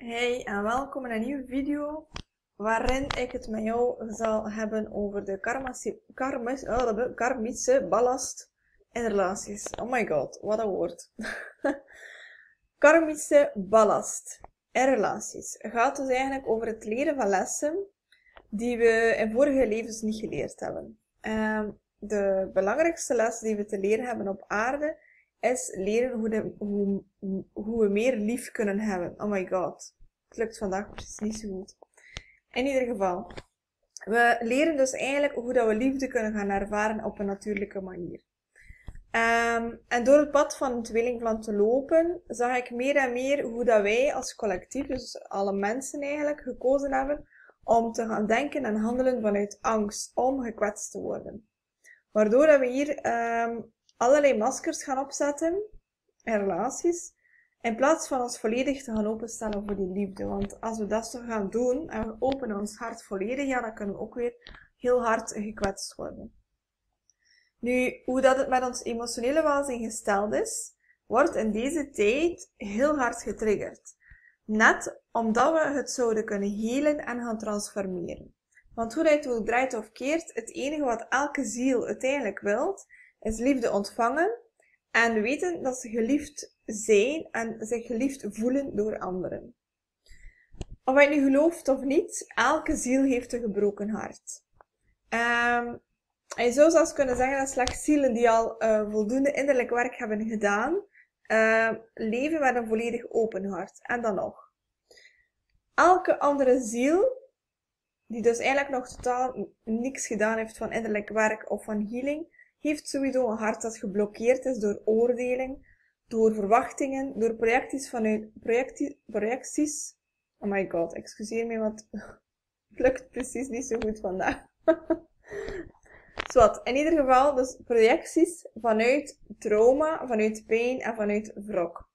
Hey en welkom in een nieuwe video waarin ik het met jou zal hebben over de karmische ballast in relaties. Oh my god, wat een woord. Karmische ballast in relaties gaat dus eigenlijk over het leren van lessen die we in vorige levens niet geleerd hebben. De belangrijkste les die we te leren hebben op aarde is leren hoe we meer lief kunnen hebben. Oh my god. Het lukt vandaag precies niet zo goed. In ieder geval. We leren dus eigenlijk hoe dat we liefde kunnen gaan ervaren op een natuurlijke manier. En door het pad van een tweelingplan te lopen, zag ik meer en meer hoe dat wij als collectief, dus alle mensen eigenlijk, gekozen hebben om te gaan denken en handelen vanuit angst om gekwetst te worden. Waardoor dat we hier allerlei maskers gaan opzetten in relaties, in plaats van ons volledig te gaan openstellen voor die liefde. Want als we dat zo gaan doen en we openen ons hart volledig, ja, dan kunnen we ook weer heel hard gekwetst worden. Nu, hoe dat het met ons emotionele welzijn gesteld is, wordt in deze tijd heel hard getriggerd. Net omdat we het zouden kunnen helen en gaan transformeren. Want hoe dat je het ook draait of keert, het enige wat elke ziel uiteindelijk wilt, is liefde ontvangen en weten dat ze geliefd zijn en zich geliefd voelen door anderen. Of je nu gelooft of niet, elke ziel heeft een gebroken hart. En je zou zelfs kunnen zeggen dat slechts zielen die al voldoende innerlijk werk hebben gedaan, leven met een volledig open hart. En dan nog. Elke andere ziel, die dus eigenlijk nog totaal niks gedaan heeft van innerlijk werk of van healing, heeft sowieso een hart dat geblokkeerd is door oordeling, door verwachtingen, door projecties. Oh my god, excuseer me, want het lukt precies niet zo goed vandaag. Zowat, in ieder geval, dus projecties vanuit trauma, vanuit pijn en vanuit wrok.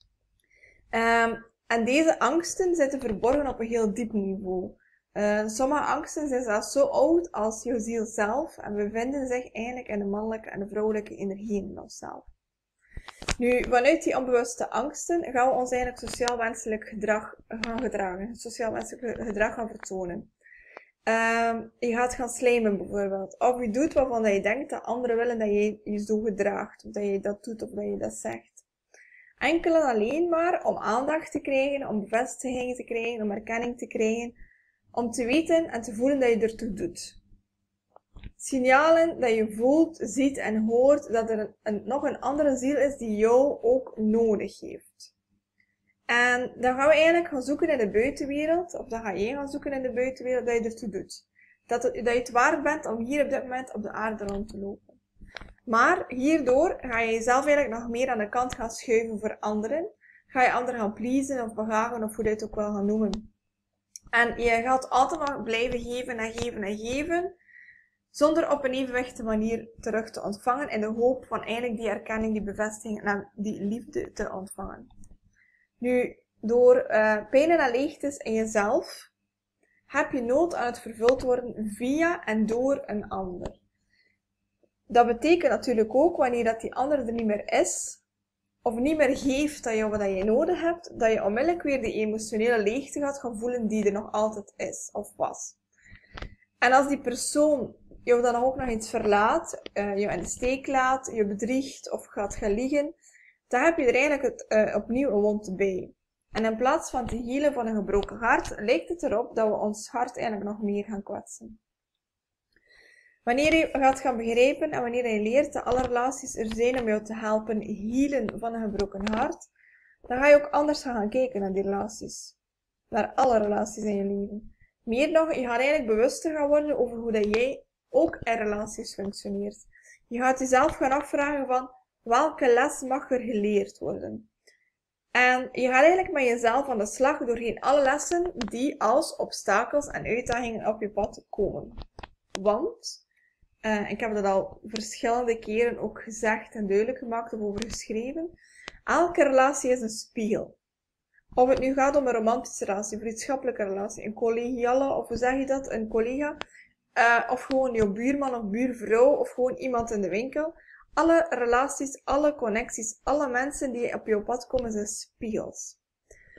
En deze angsten zitten verborgen op een heel diep niveau. Sommige angsten zijn zelfs zo oud als jouw ziel zelf en bevinden zich eigenlijk in de mannelijke en de vrouwelijke energieën in onszelf. Nu, vanuit die onbewuste angsten gaan we ons eigenlijk sociaal wenselijk gedrag gaan gedragen, sociaal wenselijk gedrag gaan vertonen. Je gaat gaan slijmen bijvoorbeeld, of je doet waarvan je denkt dat anderen willen dat je je zo gedraagt, of dat je dat doet of dat je dat zegt. Enkel en alleen maar om aandacht te krijgen, om bevestiging te krijgen, om erkenning te krijgen, om te weten en te voelen dat je ertoe doet. Signalen dat je voelt, ziet en hoort dat er nog een andere ziel is die jou ook nodig heeft. En dan gaan we eigenlijk gaan zoeken in de buitenwereld, of dan ga jij gaan zoeken in de buitenwereld dat je ertoe doet. Dat je het waard bent om hier op dit moment op de aarde rond te lopen. Maar hierdoor ga je jezelf eigenlijk nog meer aan de kant gaan schuiven voor anderen. Ga je anderen gaan pleasen of behagen of hoe je het ook wel gaan noemen. En je gaat altijd maar blijven geven en geven en geven, zonder op een evenwichtige manier terug te ontvangen, in de hoop van eigenlijk die erkenning, die bevestiging en die liefde te ontvangen. Nu, door pijn en leegtes in jezelf, heb je nood aan het vervuld worden via en door een ander. Dat betekent natuurlijk ook, wanneer dat die ander er niet meer is, of niet meer geeft dat je wat je nodig hebt, dat je onmiddellijk weer die emotionele leegte gaat gaan voelen die er nog altijd is, of was. En als die persoon jou dan ook nog eens verlaat, je in de steek laat, je bedriegt of gaat gaan liegen, dan heb je er eigenlijk opnieuw een wond bij. En in plaats van te healen van een gebroken hart, lijkt het erop dat we ons hart eigenlijk nog meer gaan kwetsen. Wanneer je gaat gaan begrijpen en wanneer je leert dat alle relaties er zijn om jou te helpen healen van een gebroken hart, dan ga je ook anders gaan kijken naar die relaties. Naar alle relaties in je leven. Meer nog, je gaat eigenlijk bewuster gaan worden over hoe dat jij ook in relaties functioneert. Je gaat jezelf gaan afvragen van, welke les mag er geleerd worden? En je gaat eigenlijk met jezelf aan de slag doorheen alle lessen die als obstakels en uitdagingen op je pad komen. Want, ik heb dat al verschillende keren ook gezegd en duidelijk gemaakt of over geschreven, elke relatie is een spiegel. Of het nu gaat om een romantische relatie, een vriendschappelijke relatie, een collegiale, of hoe zeg je dat, een collega, of gewoon jouw buurman of buurvrouw, of gewoon iemand in de winkel. Alle relaties, alle connecties, alle mensen die op jouw pad komen zijn spiegels.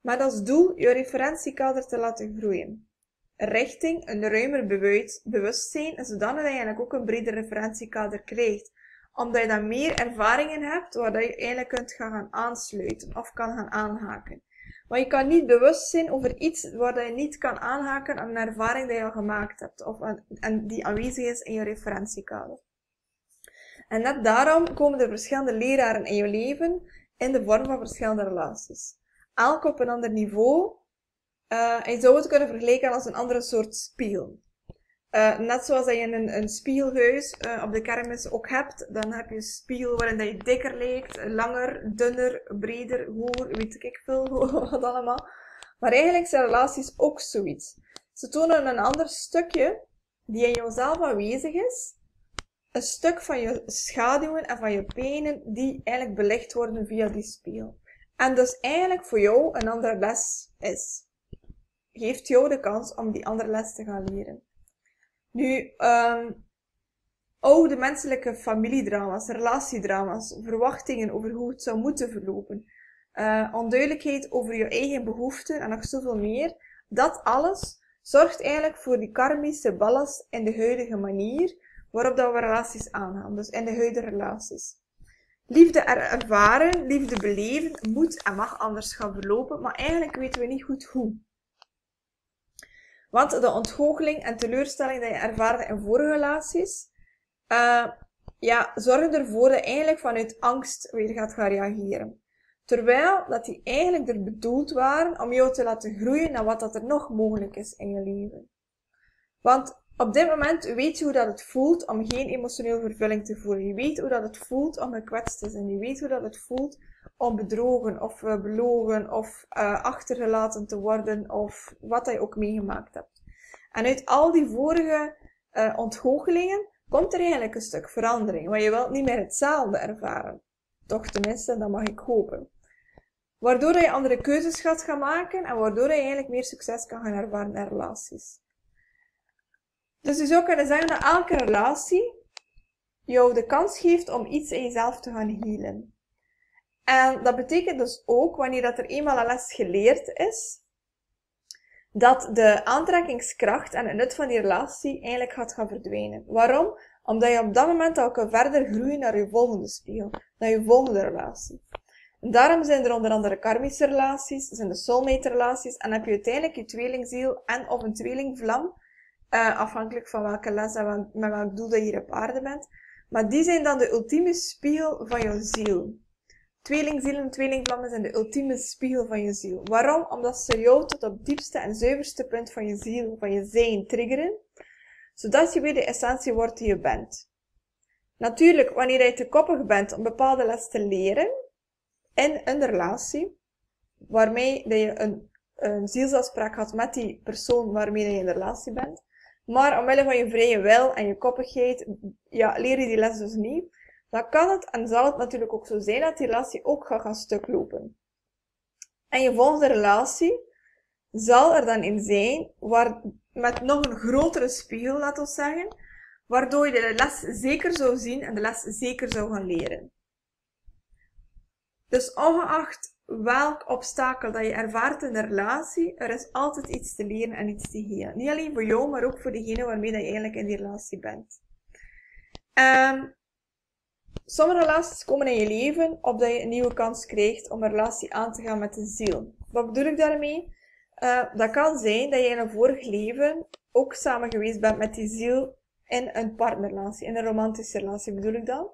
met als doel je referentiekader te laten groeien. Richting een ruimer bewustzijn, zodat je eigenlijk ook een breder referentiekader krijgt. Omdat je dan meer ervaringen hebt, waar je eigenlijk kunt gaan aansluiten of kan gaan aanhaken. Maar je kan niet bewust zijn over iets waar je niet kan aanhaken aan een ervaring die je al gemaakt hebt. Of en die aanwezig is in je referentiekader. En net daarom komen er verschillende leraren in je leven in de vorm van verschillende relaties. Elk op een ander niveau. En je zou het kunnen vergelijken als een andere soort spiegel. Net zoals dat je een spiegelhuis op de kermis ook hebt, dan heb je een spiegel waarin dat je dikker lijkt, langer, dunner, breder, hoger, weet ik veel wat allemaal. Maar eigenlijk zijn relaties ook zoiets. Ze tonen een ander stukje die in jouzelf aanwezig is. Een stuk van je schaduwen en van je pijnen die eigenlijk belicht worden via die spiegel. En dus eigenlijk voor jou een andere les is. Geeft jou de kans om die andere les te gaan leren. Nu, oude menselijke familiedrama's, relatiedrama's, verwachtingen over hoe het zou moeten verlopen, onduidelijkheid over je eigen behoeften en nog zoveel meer, dat alles zorgt eigenlijk voor die karmische ballast in de huidige manier waarop dat we relaties aangaan, dus in de huidige relaties. Liefde ervaren, liefde beleven, moet en mag anders gaan verlopen, maar eigenlijk weten we niet goed hoe. Want de ontgoocheling en teleurstelling die je ervaarde in vorige relaties, zorgen ervoor dat je eigenlijk vanuit angst weer gaat gaan reageren. Terwijl dat die eigenlijk er bedoeld waren om jou te laten groeien naar wat dat er nog mogelijk is in je leven. Want op dit moment weet je hoe dat het voelt om geen emotionele vervulling te voelen. Je weet hoe dat het voelt om gekwetst te zijn. Je weet hoe dat het voelt om bedrogen of belogen of achtergelaten te worden of wat je ook meegemaakt hebt. En uit al die vorige ontgoochelingen komt er eigenlijk een stuk verandering. Want je wilt niet meer hetzelfde ervaren. Toch tenminste, dat mag ik hopen. Waardoor je andere keuzes gaat gaan maken en waardoor je eigenlijk meer succes kan gaan ervaren in relaties. Dus je zou kunnen zeggen dat elke relatie jou de kans geeft om iets in jezelf te gaan healen. En dat betekent dus ook, wanneer dat er eenmaal een les geleerd is, dat de aantrekkingskracht en het nut van die relatie eigenlijk gaat gaan verdwijnen. Waarom? Omdat je op dat moment al kan verder groeien naar je volgende spiegel, naar je volgende relatie. En daarom zijn er onder andere karmische relaties, zijn de soulmate relaties, en heb je uiteindelijk je tweelingziel en of een tweelingvlam, afhankelijk van welke les en met welk doel dat je hier op aarde bent. Maar die zijn dan de ultieme spiegel van je ziel. Tweelingzielen en tweelingvlammen zijn de ultieme spiegel van je ziel. Waarom? Omdat ze jou tot op het diepste en zuiverste punt van je ziel, van je zijn, triggeren. Zodat je weer de essentie wordt die je bent. Natuurlijk, wanneer je te koppig bent om bepaalde les te leren, in een relatie, waarmee dat je een zielsafspraak had met die persoon waarmee je in de relatie bent, maar omwille van je vrije wil en je koppigheid, leer je die les dus niet. Dan kan het en zal het natuurlijk ook zo zijn dat die relatie ook gaat gaan stuklopen. En je volgende relatie zal er dan in zijn, met nog een grotere spiegel, laten we zeggen, waardoor je de les zeker zou zien en de les zeker zou gaan leren. Dus ongeacht welk obstakel dat je ervaart in de relatie, er is altijd iets te leren en iets te healen. Niet alleen voor jou, maar ook voor degene waarmee dat je eigenlijk in die relatie bent. Sommige relaties komen in je leven opdat je een nieuwe kans krijgt om een relatie aan te gaan met de ziel. Wat bedoel ik daarmee? Dat kan zijn dat je in een vorig leven ook samen geweest bent met die ziel in een partnerrelatie, in een romantische relatie bedoel ik dan.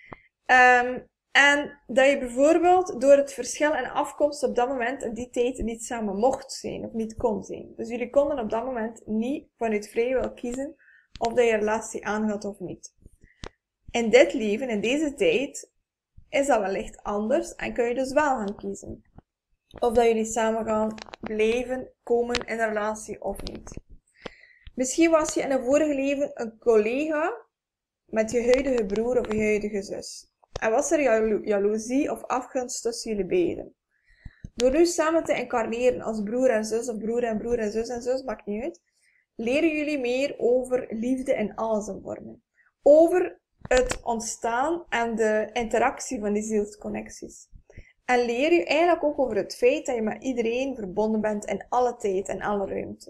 En dat je bijvoorbeeld door het verschil in afkomst op dat moment in die tijd niet samen mocht zijn of niet kon zijn. Dus jullie konden op dat moment niet vanuit vrije wil kiezen of dat je relatie aangaat of niet. In dit leven, in deze tijd, is dat wellicht anders en kun je dus wel gaan kiezen. Of dat jullie samen gaan blijven komen in een relatie of niet. Misschien was je in een vorige leven een collega met je huidige broer of je huidige zus. En was er jaloezie of afgunst tussen jullie beiden. Door nu samen te incarneren als broer en zus, of broer en zus, maakt niet uit, leren jullie meer over liefde in al zijn vormen. Over het ontstaan en de interactie van die zielsconnecties. En leer je eigenlijk ook over het feit dat je met iedereen verbonden bent in alle tijd en alle ruimte.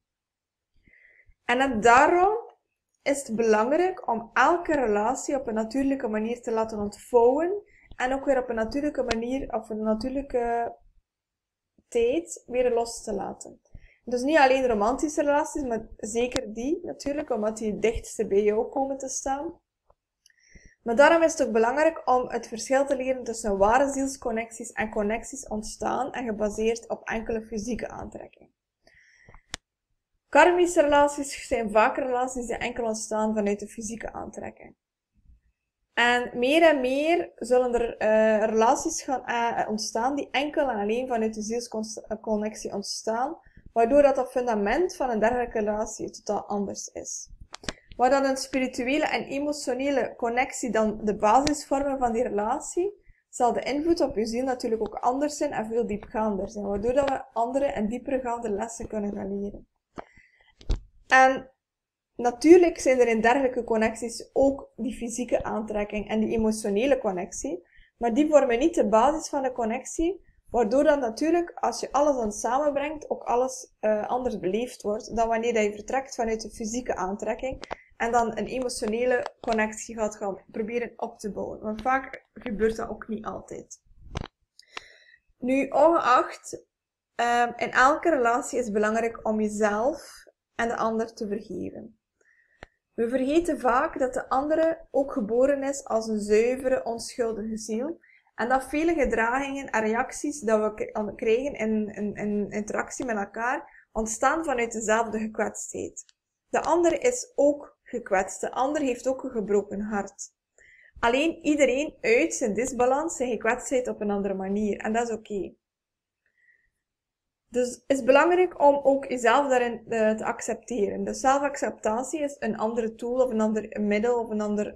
En daarom is het belangrijk om elke relatie op een natuurlijke manier te laten ontvouwen. En ook weer op een natuurlijke manier, of een natuurlijke tijd, weer los te laten. Dus niet alleen romantische relaties, maar zeker die natuurlijk, omdat die het dichtste bij jou komen te staan. Maar daarom is het ook belangrijk om het verschil te leren tussen ware zielsconnecties en connecties ontstaan en gebaseerd op enkele fysieke aantrekking. Karmische relaties zijn vaak relaties die enkel ontstaan vanuit de fysieke aantrekking. En meer zullen er relaties gaan ontstaan die enkel en alleen vanuit de zielsconnectie ontstaan, waardoor dat fundament van een dergelijke relatie totaal anders is. Waar dan een spirituele en emotionele connectie dan de basis vormen van die relatie, zal de invloed op je ziel natuurlijk ook anders zijn en veel diepgaander zijn, waardoor dat we andere en diepergaande lessen kunnen gaan leren. En natuurlijk zijn er in dergelijke connecties ook die fysieke aantrekking en die emotionele connectie, maar die vormen niet de basis van de connectie, waardoor dan natuurlijk, als je alles dan samenbrengt, ook alles anders beleefd wordt dan wanneer je vertrekt vanuit de fysieke aantrekking en dan een emotionele connectie gaat gaan proberen op te bouwen. Want vaak gebeurt dat ook niet altijd. Nu, ongeacht, in elke relatie is het belangrijk om jezelf en de ander te vergeven. We vergeten vaak dat de andere ook geboren is als een zuivere, onschuldige ziel. En dat vele gedragingen en reacties dat we krijgen in interactie met elkaar, ontstaan vanuit dezelfde gekwetstheid. De ander is ook gekwetst. De ander heeft ook een gebroken hart. Alleen iedereen uit zijn disbalans, zijn gekwetstheid op een andere manier. En dat is oké. Dus het is belangrijk om ook jezelf daarin te accepteren. Dus zelfacceptatie is een andere tool of een ander middel of een ander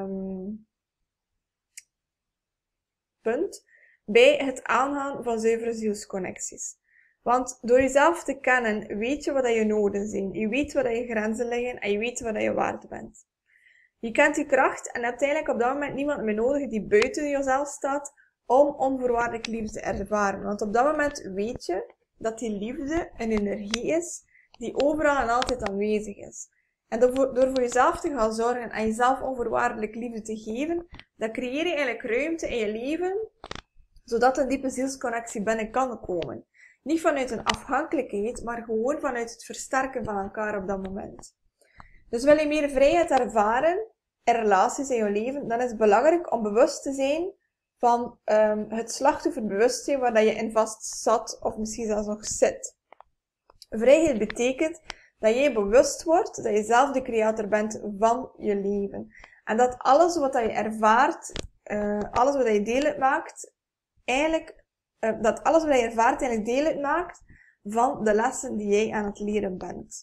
punt bij het aangaan van zuivere zielsconnecties. Want door jezelf te kennen, weet je wat je noden zijn. Je weet wat je grenzen liggen en je weet wat je waard bent. Je kent je kracht en hebt eigenlijk op dat moment niemand meer nodig die buiten jezelf staat om onvoorwaardelijk liefde te ervaren. Want op dat moment weet je dat die liefde een energie is die overal en altijd aanwezig is. En door voor jezelf te gaan zorgen en jezelf onvoorwaardelijk liefde te geven, dan creëer je eigenlijk ruimte in je leven, zodat een diepe zielsconnectie binnen kan komen. Niet vanuit een afhankelijkheid, maar gewoon vanuit het versterken van elkaar op dat moment. Dus wil je meer vrijheid ervaren in relaties in je leven, dan is het belangrijk om bewust te zijn van het slachtofferbewustzijn waar dat je in vast zat of misschien zelfs nog zit. Vrijheid betekent dat je bewust wordt dat je zelf de creator bent van je leven. En dat alles wat je ervaart, alles wat je deel uitmaakt, dat alles wat je ervaart eigenlijk deel uitmaakt van de lessen die jij aan het leren bent.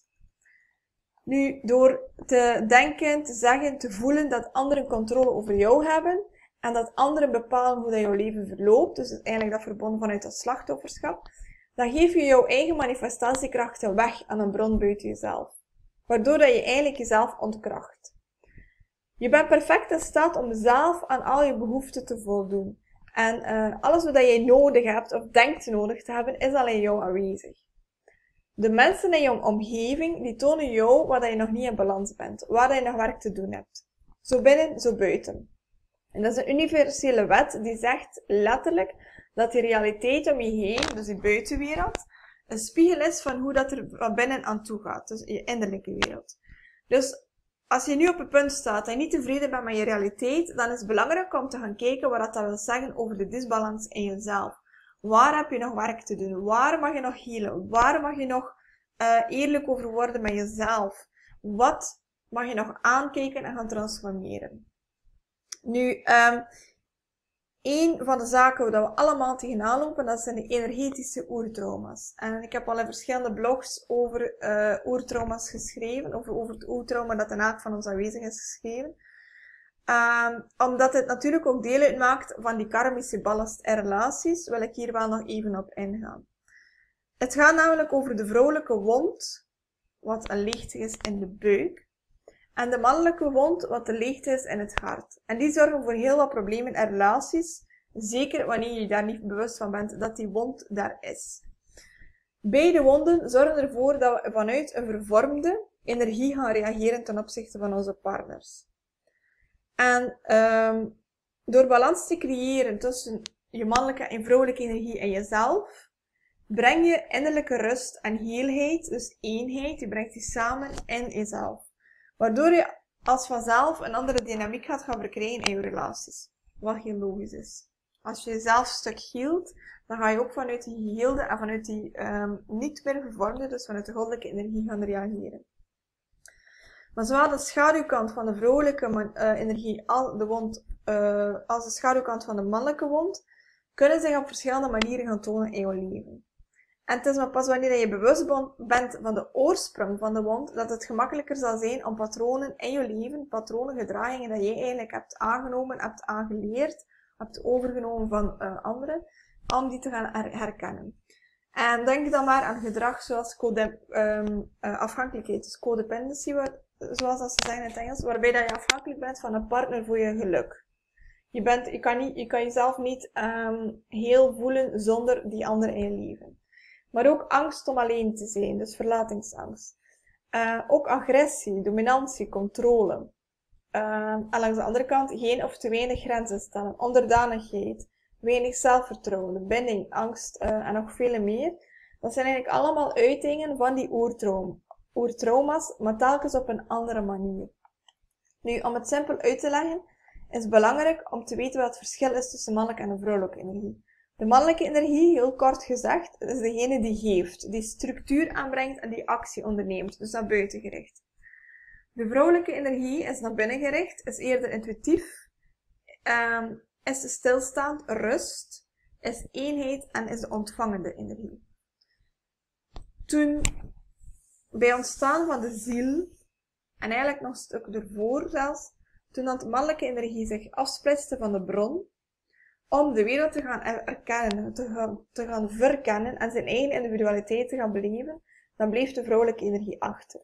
Nu, door te denken, te zeggen, te voelen dat anderen controle over jou hebben en dat anderen bepalen hoe dat jouw leven verloopt, dus eigenlijk dat verbonden vanuit dat slachtofferschap, dan geef je jouw eigen manifestatiekrachten weg aan een bron buiten jezelf. Waardoor dat je eigenlijk jezelf ontkracht. Je bent perfect in staat om zelf aan al je behoeften te voldoen. En alles wat je nodig hebt of denkt nodig te hebben, is al in jou aanwezig. De mensen in jouw omgeving, die tonen jou waar je nog niet in balans bent. Waar je nog werk te doen hebt. Zo binnen, zo buiten. En dat is een universele wet die zegt letterlijk dat die realiteit om je heen, dus die buitenwereld, een spiegel is van hoe dat er van binnen aan toe gaat. Dus je innerlijke wereld. Dus als je nu op een punt staat en je niet tevreden bent met je realiteit, dan is het belangrijk om te gaan kijken wat dat wil zeggen over de disbalans in jezelf. Waar heb je nog werk te doen? Waar mag je nog healen? Waar mag je nog eerlijk over worden met jezelf? Wat mag je nog aankijken en gaan transformeren? Nu, een van de zaken waar we allemaal tegenaan lopen, dat zijn de energetische oertrauma's. En ik heb al in verschillende blogs over oertrauma's geschreven, over het oertrauma dat in elk van ons aanwezig is geschreven. Omdat het natuurlijk ook deel uitmaakt van die karmische ballast en relaties, wil ik hier wel nog even op ingaan. Het gaat namelijk over de vrouwelijke wond, wat een leegte is in de buik. En de mannelijke wond, wat de leegte is in het hart. En die zorgen voor heel wat problemen en relaties. Zeker wanneer je je daar niet bewust van bent dat die wond daar is. Beide wonden zorgen ervoor dat we vanuit een vervormde energie gaan reageren ten opzichte van onze partners. En door balans te creëren tussen je mannelijke en vrouwelijke energie en jezelf, breng je innerlijke rust en heelheid, dus eenheid, je brengt die samen in jezelf. Waardoor je als vanzelf een andere dynamiek gaat gaan verkrijgen in je relaties. Wat heel logisch is. Als je jezelf een stuk heelt, dan ga je ook vanuit die geheelde en vanuit die niet meer vervormde, dus vanuit de goddelijke energie gaan reageren. Maar zowel de schaduwkant van de vrouwelijke energie als de schaduwkant van de mannelijke wond kunnen zich op verschillende manieren gaan tonen in je leven. En het is maar pas wanneer je bewust bent van de oorsprong van de wond, dat het gemakkelijker zal zijn om patronen in je leven, patronen, gedragingen dat jij eigenlijk hebt aangenomen, hebt aangeleerd, hebt overgenomen van anderen, om die te gaan herkennen. En denk dan maar aan gedrag zoals afhankelijkheid, dus codependency, zoals dat ze zeggen in het Engels, waarbij dat je afhankelijk bent van een partner voor je geluk. Je kan jezelf niet heel voelen zonder die ander in je leven. Maar ook angst om alleen te zijn, dus verlatingsangst. Ook agressie, dominantie, controle. En langs de andere kant geen of te weinig grenzen stellen, onderdanigheid, weinig zelfvertrouwen, binding, angst en nog vele meer. Dat zijn eigenlijk allemaal uitingen van die oertrauma's, maar telkens op een andere manier. Nu, om het simpel uit te leggen, is het belangrijk om te weten wat het verschil is tussen mannelijke en vrouwelijke energie. De mannelijke energie, heel kort gezegd, is degene die geeft, die structuur aanbrengt en die actie onderneemt, dus naar buiten gericht. De vrouwelijke energie is naar binnen gericht, is eerder intuïtief, is stilstaand, rust, is eenheid en is de ontvangende energie. Toen bij ontstaan van de ziel, en eigenlijk nog een stuk ervoor zelfs, toen dat de mannelijke energie zich afsplitste van de bron, om de wereld te gaan erkennen, te gaan verkennen en zijn eigen individualiteit te gaan beleven, dan bleef de vrouwelijke energie achter.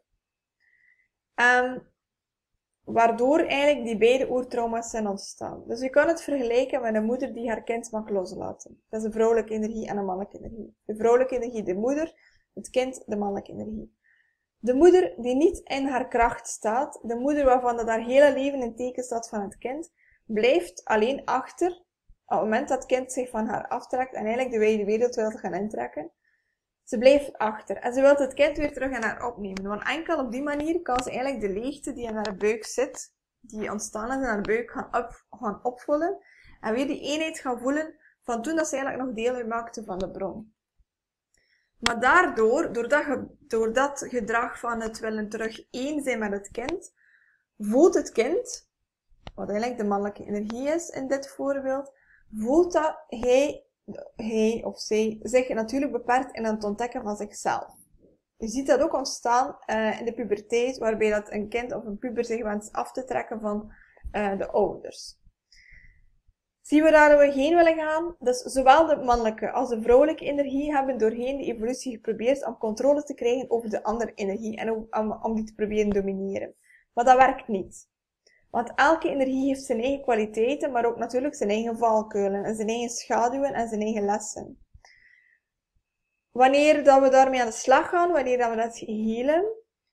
Waardoor eigenlijk die beide oertrauma's zijn ontstaan. Dus je kan het vergelijken met een moeder die haar kind mag loslaten. Dat is de vrouwelijke energie en de mannelijke energie. De vrouwelijke energie, de moeder, het kind, de mannelijke energie. De moeder die niet in haar kracht staat, de moeder waarvan dat haar hele leven in teken staat van het kind, blijft alleen achter op het moment dat het kind zich van haar aftrekt en eigenlijk de wijde wereld wil gaan intrekken. Ze blijft achter en ze wil het kind weer terug in haar opnemen, want enkel op die manier kan ze eigenlijk de leegte die in haar buik zit, die ontstaan is in haar buik, gaan opvullen en weer die eenheid gaan voelen van toen dat ze eigenlijk nog deel uitmaakte van de bron. Maar door dat gedrag van het willen terug één zijn met het kind, voelt het kind, wat eigenlijk de mannelijke energie is in dit voorbeeld, voelt dat hij of zij zich natuurlijk beperkt in het ontdekken van zichzelf. Je ziet dat ook ontstaan in de puberteit, waarbij dat een kind of een puber zich wenst af te trekken van de ouders. Zien we daar we heen willen gaan? Dus zowel de mannelijke als de vrouwelijke energie hebben doorheen de evolutie geprobeerd om controle te krijgen over de andere energie en om die te proberen domineren. Maar dat werkt niet. Want elke energie heeft zijn eigen kwaliteiten, maar ook natuurlijk zijn eigen valkuilen en zijn eigen schaduwen en zijn eigen lessen. Wanneer dat we daarmee aan de slag gaan, wanneer dat we dat healen,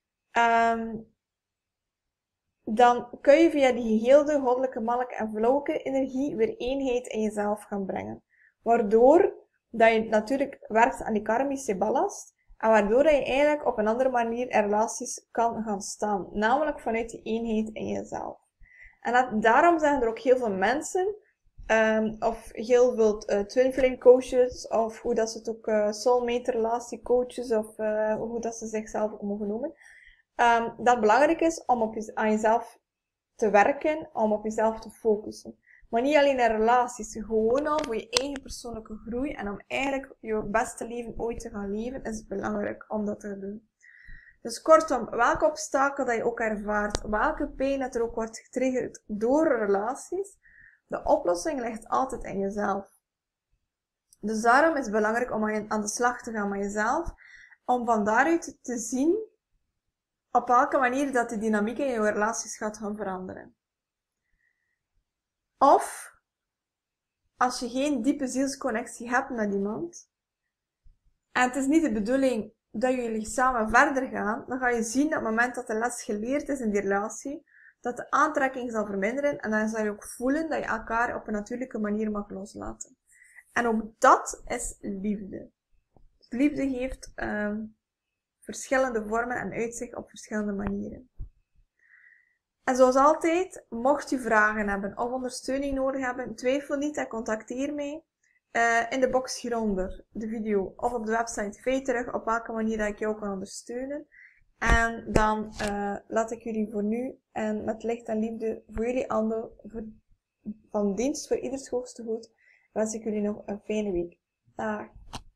dan kun je via die geheelde goddelijke, mannelijke en vrouwelijke energie weer eenheid in jezelf gaan brengen. Waardoor dat je natuurlijk werkt aan die karmische ballast en waardoor dat je eigenlijk op een andere manier in relaties kan gaan staan. Namelijk vanuit die eenheid in jezelf. En daarom zeggen er ook heel veel mensen, of heel veel twin flame coaches, of hoe dat ze het ook soulmate relatie coaches, of hoe dat ze zichzelf ook mogen noemen, dat het belangrijk is om aan jezelf te werken, om op jezelf te focussen. Maar niet alleen in relaties, gewoon al voor je eigen persoonlijke groei en om eigenlijk je beste leven ooit te gaan leven, is het belangrijk om dat te doen. Dus kortom, welke obstakel dat je ook ervaart, welke pijn dat er ook wordt getriggerd door relaties, de oplossing ligt altijd in jezelf. Dus daarom is het belangrijk om aan de slag te gaan met jezelf, om van daaruit te zien op welke manier dat de dynamiek in je relaties gaat gaan veranderen. Of als je geen diepe zielsconnectie hebt met iemand, en het is niet de bedoeling dat jullie samen verder gaan, dan ga je zien dat op het moment dat de les geleerd is in die relatie, dat de aantrekking zal verminderen en dan zal je ook voelen dat je elkaar op een natuurlijke manier mag loslaten. En ook dat is liefde. Liefde heeft verschillende vormen en uitzicht op verschillende manieren. En zoals altijd, mocht u vragen hebben of ondersteuning nodig hebben, twijfel niet en contacteer mij in de box hieronder, de video, of op de website. Weet terug op welke manier dat ik jou kan ondersteunen. En dan laat ik jullie voor nu en met licht en liefde voor jullie anderen, van dienst voor ieders hoogste goed, wens ik jullie nog een fijne week. Dag!